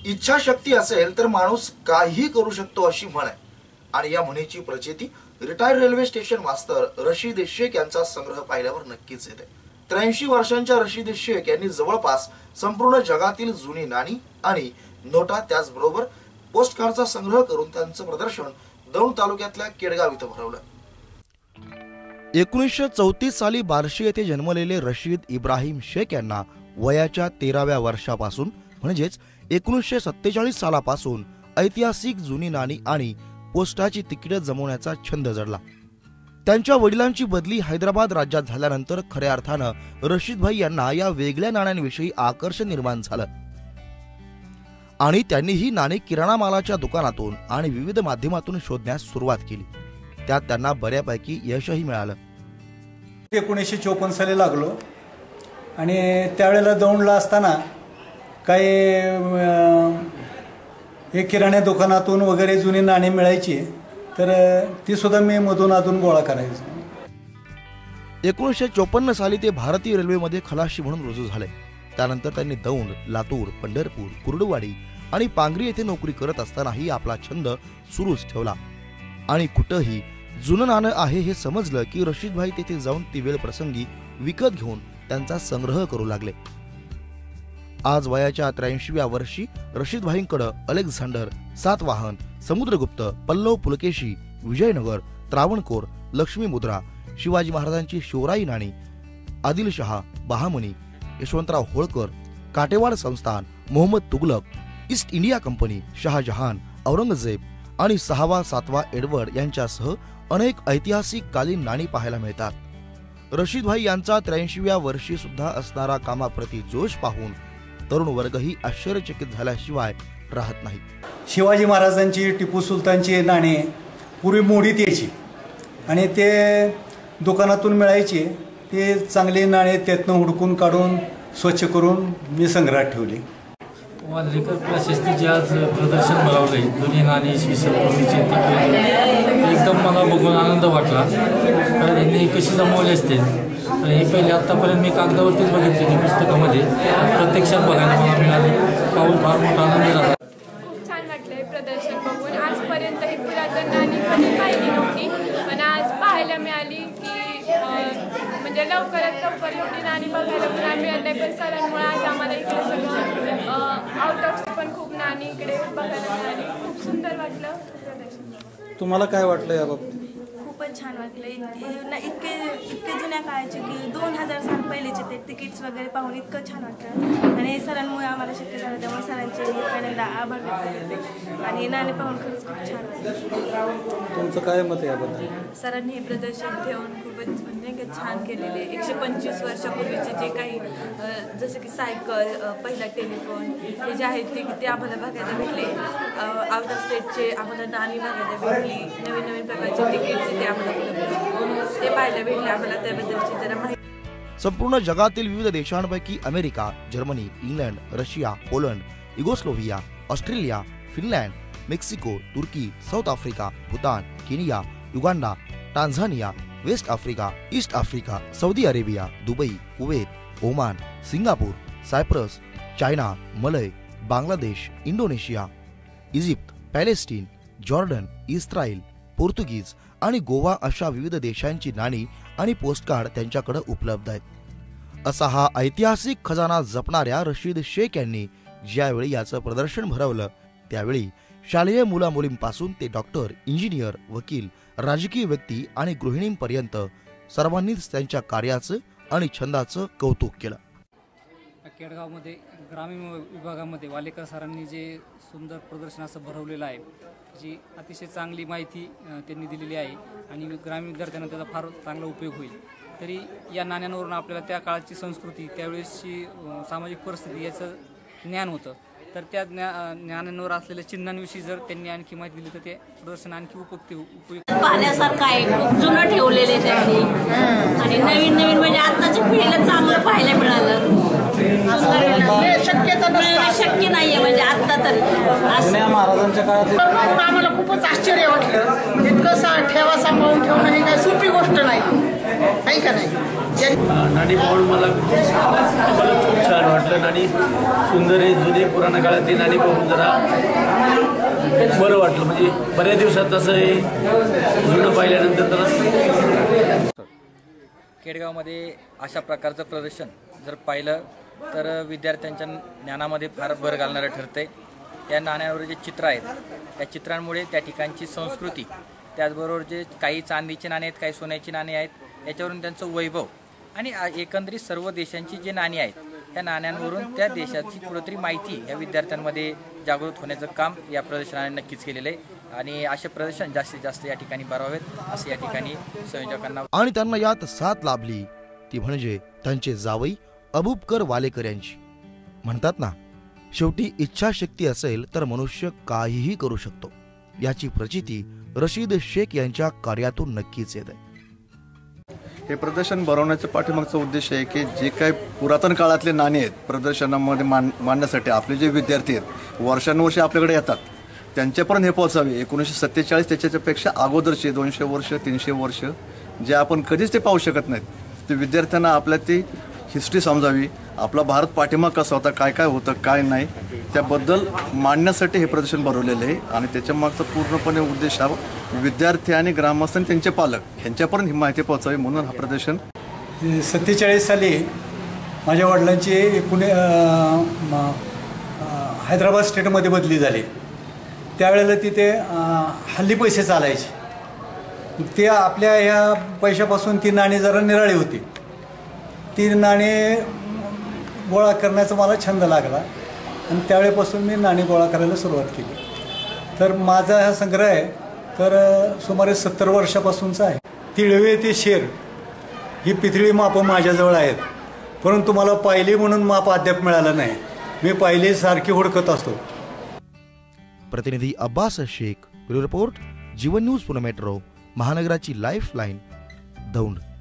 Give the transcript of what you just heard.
इच्छाशक्ती असेल तर माणूस काहीही करू शकतो अशी म्हण आहे आणि या म्हणीची प्रचिती रिटायर्ड रेल्वे स्टेशन मास्तर रशीद शेख यांचा संग्रह पाहिल्यावर नक्कीच येते। 83 वर्षांच्या रशीद शेख यांनी जवळपास संपूर्ण जगातील जुनी नाणी आणि नोटा त्याचबरोबर पोस्टकार्डचा संग्रह करून त्यांचं प्रदर्शन दौंड तालुक्यातल्या केडगाव इथं भरवलं। 1934 साली बार्शी येथे जन्मलेले रशीद इब्राहिम शेख यांना वयाच्या 13व्या वर्षापासून म्हणजेच 1947 सालापासून ऐतिहासिक जुनी नाणी आणि पोस्टाची तिकिटे जमवण्याचा छंद जडला। त्यांच्या वडिलांची बदली हैदराबाद राज्यात झाल्यानंतर खऱ्या अर्थानं रशीद भाई यांना या वेगळ्या नाण्यांविषयी आकर्षण निर्माण झालं आणि त्यांनी ही नाणी किराणा मालाच्या दुकानातून आणि विविध माध्यमातून शोधण्यास सुरुवात केली। त्यात त्यांना बऱ्यापैकी यशही मिळालं। 1954 साली लागलो आणि त्यावेळेला दौंडला असताना काही एक किराणा दुकानातून वगैरे जुनी नाणी मिळायची, तर ती सुद्धा मी मधून अधून गोळा करायचो। 1954 साली ते भारतीय रेल्वेमध्ये खलाशी म्हणून रुजू झाले। त्यानंतर त्यांनी दौंड, लातूर, पंढरपूर, कुर्डुवाडी आणि पांगरी येथे नोकरी करत असतानाही आपला छंद सुरूच ठेवला आणि कुठेही जुनं नाणं आहे हे समजलं की रशीद भाई तेथे जाऊन ती वेळ प्रसंगी विकत घेऊन त्यांचा संग्रह करू लागले। आज वयाच्या 83व्या वर्षी रशीद भाईंकडे अलेक्झांडर, सातवाहन, समुद्रगुप्त, पल्लव पुलकेशी, विजयनगर, त्रावणकोर, लक्ष्मी मुद्रा, शिवाजी महाराजांची शिवराई नाणी, आदिलशहा, बहामनी, यशवंतराव होळकर, काटेवाड संस्थान, Muhammad Tughlaq, East India Company, Shahjahan, Aurangzeb आणि 6वा 7वा एडवर्ड यांच्यासह अनेक ऐतिहासिक कालीन नाणी पाहायला मिळतात। रशीद भाई यांचा 83व्या वर्षी सुद्धा असणारा कामाप्रती जोश पाहून तरुण वर्गही आश्चर्यचकित झाल्याशिवाय राहत नाही। शिवाजी महाराजांची, टिपू सुलतानची नाणी पूर्वी मोडीत यायची आणि ते दुकानातून मिळायची। ते चांगली नाणी त्यातनं हुडकून काढून स्वच्छ करून मी संग्रहात ठेवली। वाल्हेकर प्रशस्तीचे आज प्रदर्शन भरवले जुनी नाणी इसवी सन पूर्वीचे एकदम मला बघून आनंद वाटला, कारण यांनी कशी जमवले असते। हे पहिले आतापर्यंत मी कागदावरतीच बघितले, पुस्तकामध्ये प्रत्यक्षात बघायला मला मिळाले, पाहून फार मोठा आनंद झाला। खूप छान वाटले प्रदर्शन बघून। आजपर्यंत ही पुरातन नाणी कधी पाहिली नव्हती, पण आज पाहायला मिळाली की म्हणजे लवकरात लवकर एवढी नाणी बघायला पुन्हा मिळत नाही, पण सरांमुळे आज आम्हाला इकडे सगळं आउट ऑफ पण खूप नाणी इकडे बघायला मिळाली। खूप सुंदर वाटलं प्रदर्शन। तुम्हाला काय वाटलं या बाबतीत? खूपच छान वाटलं। इतके जुन्या काळाचे की 2000 साल पहिलेचे ते तिकीट्स वगैरे पाहून इतकं छान वाटलं आणि सरांमुळे आम्हाला शक्य झालं, त्यामुळे सरांचे पहिल्यांदा आभार व्यक्त करते आणि नाणे पाहून खरंच खूप छान वाटलं। तुमचं काय मत आहे याबद्दल? सरांनी हे प्रदर्शन ठेवून खूपच म्हणजे छान केलेले। 125 वर्षापूर्वीचे जे काही जसं की सायकल, पहिला टेलिफोन हे जे आहेत ते आम्हाला बघायला भेटले। आउट ऑफ स्टेटचे आम्हाला नाणी बघायला भेटली, नवीन नवीन प्रकारचे तिकीट्स ते आम्हाला ते पाहायला भेटले। आम्हाला त्याबद्दलची जरा माहिती। संपूर्ण जगातील विविध देशांपैकी America, Germany, England, Russia, Poland, Yugoslavia, Australia, Finland, Mexico, Turkey, South Africa, Bhutan, Kenya, Uganda, Tanzania, West Africa, East Africa, Saudi Arabia, Dubai, Kuwait, Oman, Singapore, Cyprus, China, Malay, Bangladesh, Indonesia, Egypt, Palestine, Jordan, Israel, Portuguese आणि गोवा अशा विविध देशांची नाणी आणि postcard त्यांच्याकडे उपलब्ध आहेत। असा हा ऐतिहासिक खजाना जपणाऱ्या रशीद शेख यांनी ज्यावेळी याचं प्रदर्शन भरवलं त्यावेळी शालेय मुलामुलींपासून ते डॉक्टर, इंजिनियर, वकील, राजकीय व्यक्ती आणि गृहिणींपर्यंत सर्वांनीच त्यांच्या कार्याचं आणि छंदाचं कौतुक केलं। केडगावमध्ये ग्रामीण विभागामध्ये वालेकर सरांनी जे सुंदर प्रदर्शन असं भरवलेलं आहे, जी अतिशय चांगली माहिती त्यांनी दिलेली आहे आणि ग्रामीण विद्यार्थ्यांना त्याचा फार चांगला उपयोग होईल। तरी या नाण्यांवरून आपल्याला त्या काळाची संस्कृती, त्यावेळेसची सामाजिक परिस्थिती याचं ज्ञान होतं। तर त्या ज्ञानांवर असलेल्या चिन्हांविषयी जर त्यांनी आणखी माहिती दिली तर ते प्रदर्शन आणखी उपयुक्त पाहण्यासारखं आहे। खूप जुनं ठेवलेले त्यांनी आणि नवीन नवीन म्हणजे आत्ताच्या पिढीला चांगलं पाहायला मिळालं। शक्य नाहीये म्हणजे आता तरी महाराजांच्या काळात आम्हाला खूपच आश्चर्य वाटलं। इतकं ठेवा सांभाळून ठेवणं ही काही सोपी गोष्ट नाही, का नाही? नाणी पाहून मला खूप छान वाटलं. नाणी सुंदर आहे, जुने पुराण काळातली नाणी पाहून जरा बरं वाटलं. म्हणजे बऱ्याच दिवसात तसं हे जुनं पाहिल्यानंतर जरा. केडगावमध्ये अशा प्रकारचं प्रदर्शन जर पाहिलं तर विद्यार्थ्यांच्या ज्ञानामध्ये फार भर घालणारं ठरतंय. त्या नाण्यांवर जे चित्र आहेत त्या चित्रांमुळे त्या ठिकाणची संस्कृती, त्याचबरोबर जे काही चांदीचे नाणे आहेत, काही सोन्याची नाणी आहेत, याच्यावरून त्यांचं वैभव आणि एकंदरीत सर्व देशांची जी नाणी आहेत त्या नाण्यांवरून त्या देशाची कुठेतरी माहिती या विद्यार्थ्यांमध्ये जागृत होण्याचं काम या प्रदर्शनाने नक्कीच केलेलं आहे. आणि असे प्रदर्शन जास्तीत जास्त या ठिकाणी भरावेत असं या ठिकाणी संयोजकांना. आणि त्यांना यात साथ लाभली ती म्हणजे त्यांचे जावई अबूबकर वालेकर यांची. म्हणतात ना, शेवटी इच्छाशक्ती असेल तर मनुष्य काहीही करू शकतो. याची प्रचिती रशीद शेख यांच्या कार्यातून नक्कीच येत आहे. हे प्रदर्शन भरवण्याच्या पाठीमागचा उद्देश आहे की जे काही पुरातन काळातले नाणी आहेत प्रदर्शनामध्ये मांडण्यासाठी आपले जे विद्यार्थी आहेत वर्षानुवर्षे आपल्याकडे येतात त्यांच्यापर्यंत हे पोहोचावे. 1947 त्याच्यापेक्षा अगोदरचे 200 वर्ष 300 वर्ष जे आपण कधीच ते पाहू शकत नाहीत ते विद्यार्थ्यांना आपल्या ती हिस्ट्री समजावी, आपला भारत पाठिंबा कसा होता, काय काय होतं काय नाही त्याबद्दल मांडण्यासाठी हे प्रदर्शन भरवलेलं आहे. आणि त्याच्यामागचा पूर्णपणे उद्देश हा विद्यार्थी आणि ग्रामस्थ आणि त्यांचे पालक ह्यांच्यापर्यंत ही माहिती पोहोचावी म्हणून हा प्रदर्शन. 47 साली माझ्या वडिलांची पुणे हैदराबाद स्टेटमध्ये बदली झाली. त्यावेळेला तिथे हल्ली पैसे चालायचे. ते आपल्या ह्या पैशापासून ती नाणी जरा निराळी होती. ती नाणी गोळा करण्याचा मला छंद लागला आणि त्यावेळेपासून मी नाणी गोळा करायला सुरुवात केली. तर माझा हा संग्रह आहे तर सुमारे 70 वर्षापासूनचा आहे. तिळवे ते शेर ही पितळी मापं माझ्याजवळ आहेत, परंतु मला पाहिली म्हणून माप अद्याप मिळालं नाही. मी पाहिली सारखी हुडकत असतो. प्रतिनिधी Abbas Shaikh, bureau report, Jeevan news Pune metro, महानगराची लाईफलाईन, दौंड.